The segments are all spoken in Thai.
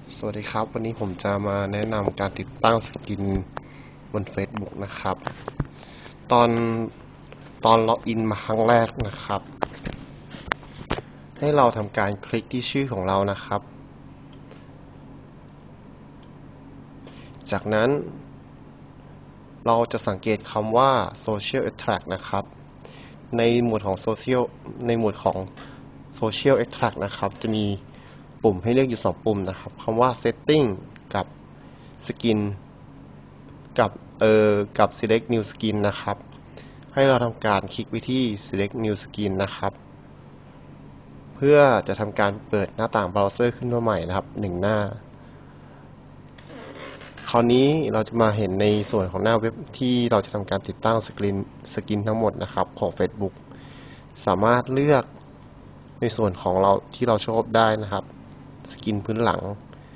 สวัสดีครับวันนี้ผมจะมาแนะนำการติดตั้งสกินบน Facebook นะครับตอนล็อกอินมาครั้งแรกนะครับให้เราทำการคลิกที่ชื่อของเรานะครับจากนั้นเราจะสังเกตคำว่า Social Extract นะครับในหมวดของ Social Extract นะครับจะมีปุ่มให้เลือกอยู่2ปุ่มนะครับคำว่า Setting กับ Skin กับ Select New Skin นะครับให้เราทำการคลิกไปที่ Select New Skin นะครับเพื่อจะทำการเปิดหน้าต่างเบราว์เซอร์ขึ้นมาใหม่นะครับ1หน้าคราวนี้เราจะมาเห็นในส่วนของหน้าเว็บที่เราจะทำการติดตั้งสกินทั้งหมดนะครับของ Facebook สามารถเลือกในส่วนของเราที่เราชอบได้นะครับสกินพื้นหลัง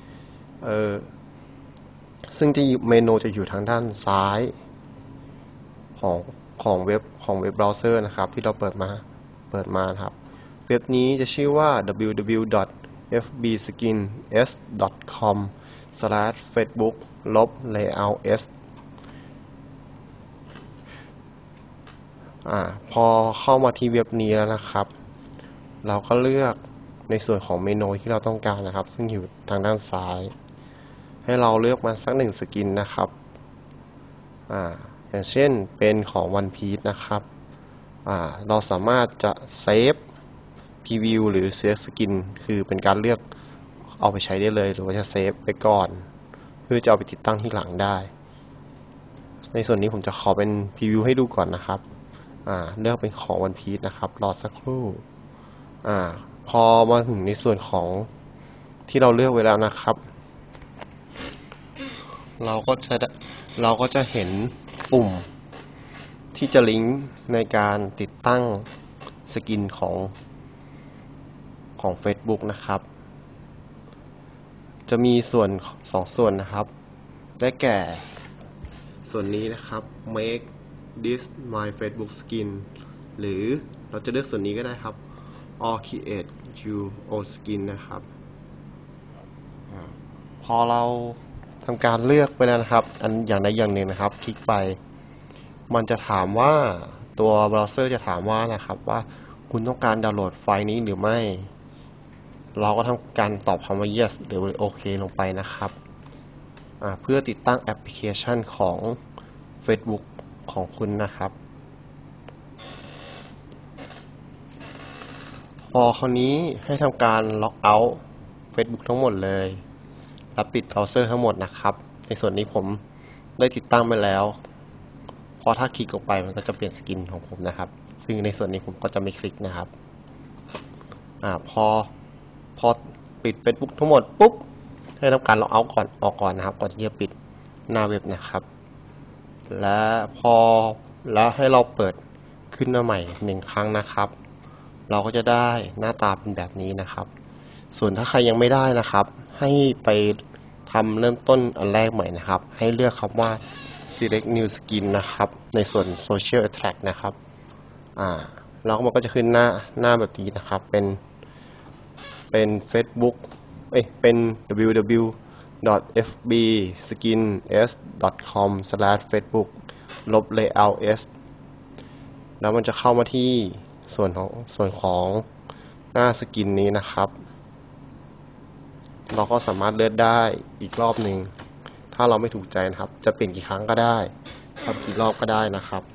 ซึ่งเมนูจะอยู่ทางด้านซ้ายของเว็บเบราว์เซอร์นะครับที่เราเปิดมานะครับเว็บนี้จะชื่อว่า www.fbskins.com/facebook-layout-s พอเข้ามาที่เว็บนี้แล้วนะครับเราก็เลือกในส่วนของเมนูที่เราต้องการนะครับซึ่งอยู่ทางด้านซ้ายให้เราเลือกมาสัก1สกินนะครับอย่างเช่นเป็นของ One Piece นะครับเราสามารถจะเซฟพรีวิวหรือเซฟสกินคือเป็นการเลือกเอาไปใช้ได้เลยหรือว่าจะเซฟไปก่อนเพื่อจะเอาไปติดตั้งที่หลังได้ในส่วนนี้ผมจะขอเป็นพรีวิวให้ดูก่อนนะครับเลือกเป็นของ One Piece นะครับรอสักครู่พอมาถึงในส่วนของที่เราเลือกไว้แล้วนะครับเราก็จะเห็นปุ่มที่จะลิงก์ในการติดตั้งสกินของ Facebook นะครับจะมีส่วน2ส่วนนะครับได้แก่ส่วนนี้นะครับ make this my Facebook skin หรือเราจะเลือกส่วนนี้ก็ได้ครับ or create your own skin นะครับพอเราทำการเลือกไปแล้วนะครับอย่างใดอย่างหนึ่งนะครับคลิกไปมันจะถามว่าตัวเบราว์เซอร์จะถามว่านะครับว่าคุณต้องการดาวน์โหลดไฟล์นี้หรือไม่เราก็ทำการตอบคำว่า yes หรือ OK ลงไปนะครับเพื่อติดตั้งแอปพลิเคชันของ Facebook ของคุณนะครับพอคราวนี้ให้ทำการล็อกเอาท์ Facebook ทั้งหมดเลยและปิดเบราว์เซอร์ทั้งหมดนะครับในส่วนนี้ผมได้ติดตั้งไปแล้วพอถ้าคลิกออกไปมันก็จะเปลี่ยนสกินของผมนะครับซึ่งในส่วนนี้ผมก็จะไม่คลิกนะครับพอปิด Facebook ทั้งหมดปุ๊บให้ทำการล็อกเอาท์ออกก่อนนะครับก่อนที่จะปิดหน้าเว็บนะครับแล้วให้เราเปิดขึ้นมาใหม่1ครั้งนะครับเราก็จะได้หน้าตาเป็นแบบนี้นะครับส่วนถ้าใครยังไม่ได้นะครับให้ไปทำเริ่มต้นอันแรกใหม่นะครับให้เลือกคำว่า select new skin นะครับในส่วน social extract นะครับแล้วมันก็จะขึ้นหน้าแบบนี้นะครับเป็น Facebookเป็น www.fbskins.com/facebook-layout-s แล้วมันจะเข้ามาที่ส่วนของหน้าสกินนี้นะครับเราก็สามารถเลือกได้อีกรอบหนึ่งถ้าเราไม่ถูกใจนะครับจะเปลี่ยนกี่ครั้งก็ได้ทำกี่รอบก็ได้นะครับ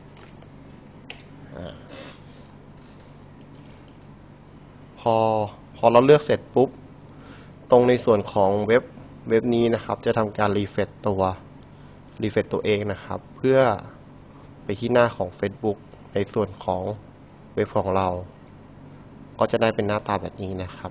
พอเราเลือกเสร็จปุ๊บตรงในส่วนของเว็บนี้นะครับจะทำการรีเฟรชตัวเองนะครับเพื่อไปที่หน้าของ Facebook ในส่วนของเว็บของเราก็จะได้เป็นหน้าตาแบบนี้นะครับ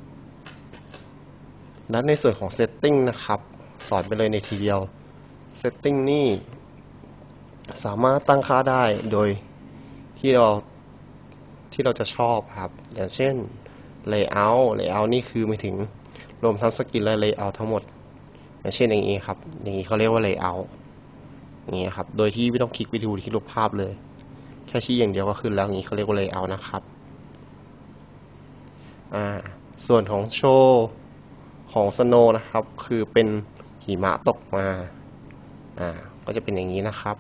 และในส่วนของ Setting นะครับสอนไปเลยในทีเดียว Setting นี่สามารถตั้งค่าได้โดยที่เราจะชอบครับอย่างเช่น Layout นี่คือหมายถึงรวมทั้งสกินและ Layout ทั้งหมดอย่างเช่นอย่างนี้ครับอย่างนี้เขาเรียกว่า Layout อย่างนี้ครับโดยที่ไม่ต้องคลิกไปดูที่รูปภาพเลยแค่ชี้อย่างเดียวก็ขึ้นแล้วอย่างนี้เขาเรียกว่า Layout นะครับส่วนของโชว์ของ Snow นะครับ คือเป็นหิมะตกมาก็จะเป็นอย่างนี้นะครับ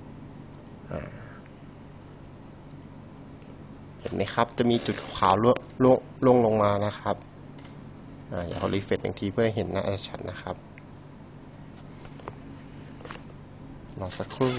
เห็นไหมครับจะมีจุดขาวล่วงลงมานะครับเดี๋ยวเรารีเฟรชอีกทีเพื่อให้เห็นหน้าชัดนะครับรอสักครู่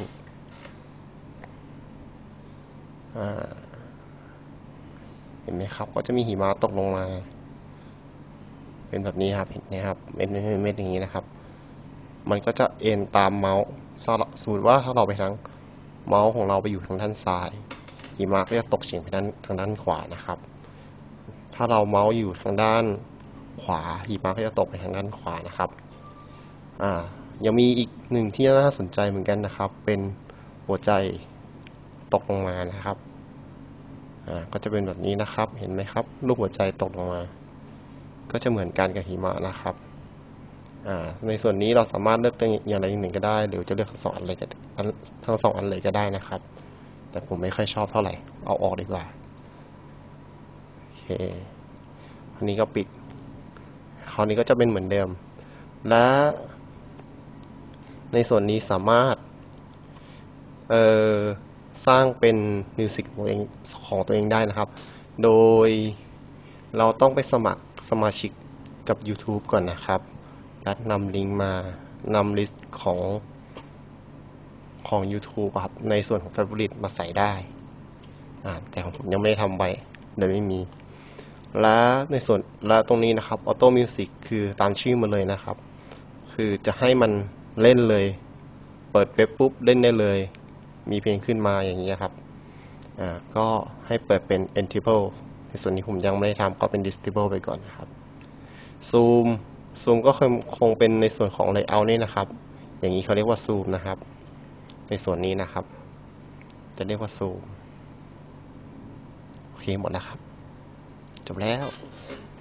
เห็นไหมครับก็จะมีหิมะตกลงมาเป็นแบบนี้ครับเห็นไหมครับเม็ดอย่างนี้นะครับมันก็จะเอ็นตามเมาส์สมมติว่าถ้าเราไปทางเมาส์ของเราไปอยู่ทางด้านซ้ายหิมะก็จะตกเฉียงไปทางด้านขวานะครับถ้าเราเมาส์อยู่ทางด้านขวาหิมะก็จะตกไปทางด้านขวานะครับยังมีอีกหนึ่งที่น่าสนใจเหมือนกันนะครับเป็นหัวใจตกลงมานะครับก็จะเป็นแบบนี้นะครับเห็นไหมครับรูปหัวใจตกลงมาก็จะเหมือนกันกับหิมะนะครับในส่วนนี้เราสามารถเลือกอย่างใดอย่างหนึ่งก็ได้หรือจะเลือกทั้งสองอันเลยก็ได้นะครับแต่ผมไม่ค่อยชอบเท่าไหร่เอาออกดีกว่าโอเคอันนี้ก็ปิดคราวนี้ก็จะเป็นเหมือนเดิมและในส่วนนี้สามารถสร้างเป็นมิวสิกของตัวเองได้นะครับโดยเราต้องไปสมัครสมาชิกกับ YouTube ก่อนนะครับและนำลิงก์มานำลิสต์ของ YouTube ครับในส่วนของ Favorite มาใส่ได้แต่ของผมยังไม่ได้ทำไว้เลยไม่มีและตรงนี้นะครับ Auto Music คือตามชื่อมันเลยนะครับคือจะให้มันเล่นเลยเปิดเว็บปุ๊บเล่นได้เลยมีเพลงขึ้นมาอย่างนี้ครับก็ให้เปิดเป็น Enable ในส่วนนี้ผมยังไม่ได้ทำก็เป็น Disable ไปก่อนนะครับซูมก็คงเป็นในส่วนของ Layout นี่นะครับอย่างนี้เขาเรียกว่าซูมนะครับในส่วนนี้นะครับจะเรียกว่าซูมโอเคหมดแล้วครับจบแล้ว